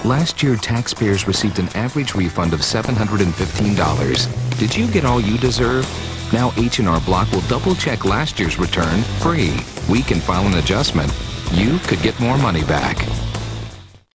Last year, taxpayers received an average refund of $715. Did you get all you deserve? Now H&R Block will double-check last year's return free. We can file an adjustment. You could get more money back.